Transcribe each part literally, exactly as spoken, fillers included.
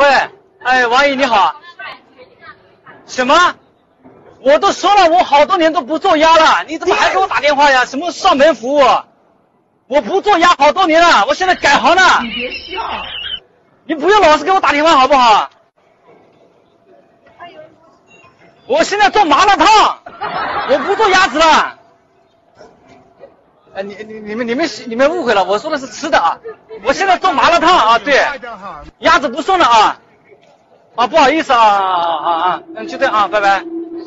喂，哎，王姨你好。什么？我都说了，我好多年都不做鸭了，你怎么还给我打电话呀？什么上门服务？我不做鸭好多年了，我现在改行了。 你别笑。 你不要老是给我打电话好不好？我现在做麻辣烫，我不做鸭子了。哎，你你你们你们你们误会了，我说的是吃的啊。我现在做麻辣烫啊，对，鸭子不送了啊。啊，不好意思啊啊啊啊，嗯，就这样啊，拜拜。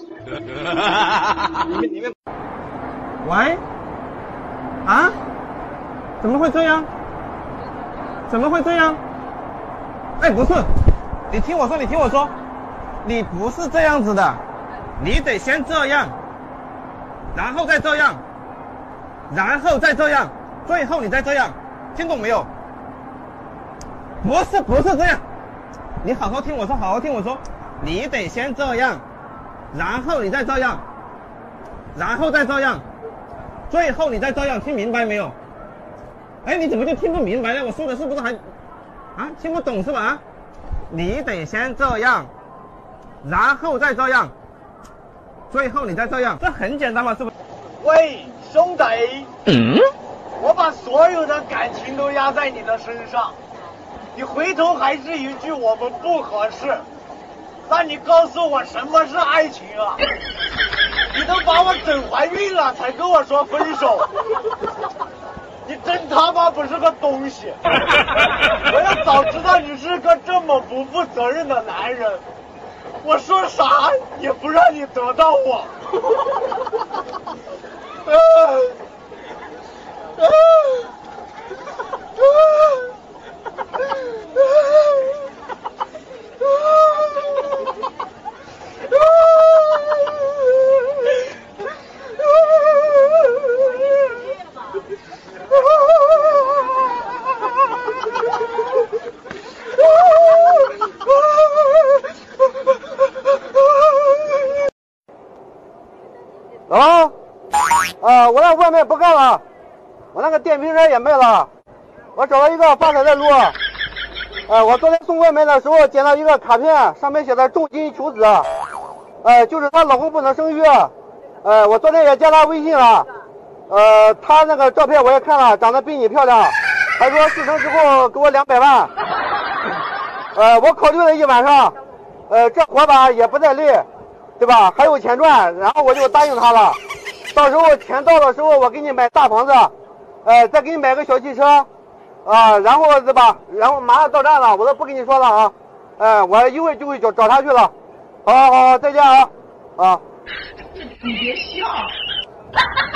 你们你们， 喂，啊？怎么会这样？怎么会这样？哎，不是，你听我说，你听我说，你不是这样子的，你得先这样，然后再这样，然后再这样，最后你再这样，听懂没有？不是，不是这样，你好好听我说，好好听我说，你得先这样，然后你再这样，然后再这样，最后你再这样，听明白没有？哎，你怎么就听不明白呢？我说的是不是还啊听不懂是吧？你得先这样，然后再这样，最后你再这样，这很简单嘛，是不是？ 喂，兄弟， 嗯， 我把所有的感情都压在你的身上，你回头还是一句我们不合适，那你告诉我什么是爱情啊？你都把我整怀孕了才跟我说分手，你真他妈不是个东西！我要早知道你是个这么不负责任的男人，我说啥也不让你得到我。啊啊啊，啊，我那外卖不干了，我那个电瓶车也卖了，我找了一个发财的路。呃，我昨天送外卖的时候捡到一个卡片，上面写的重金求子，呃，就是她老公不能生育。呃，我昨天也加她微信了，呃，她那个照片我也看了，长得比你漂亮，还说事成之后给我两百万。呃，我考虑了一晚上，呃，这活吧也不太累，对吧？还有钱赚，然后我就答应她了。到时候钱到的时候，我给你买大房子，呃，再给你买个小汽车。啊，然后对吧？然后马上到站了，我都不跟你说了啊！哎，我一会就会找找他去了。好好好，再见啊！啊！ 你别笑。